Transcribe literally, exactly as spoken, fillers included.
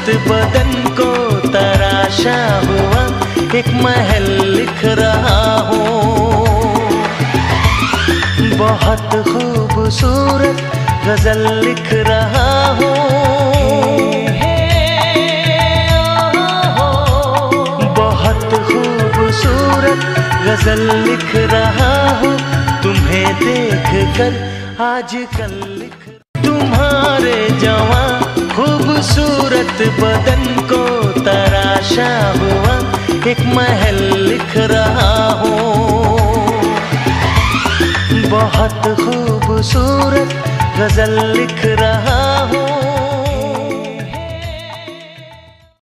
बदन को तराशा हुआ, एक महल लिख रहा हूँ। बहुत खूबसूरत गजल लिख रहा हूँ। बहुत खूबसूरत गजल लिख रहा हूँ, तुम्हें देख कर आजकल लिख। तुम्हारे जवां खूबसूरत बदन को तराशा हुआ, एक महल लिख रहा हूँ। बहुत खूबसूरत गजल लिख रहा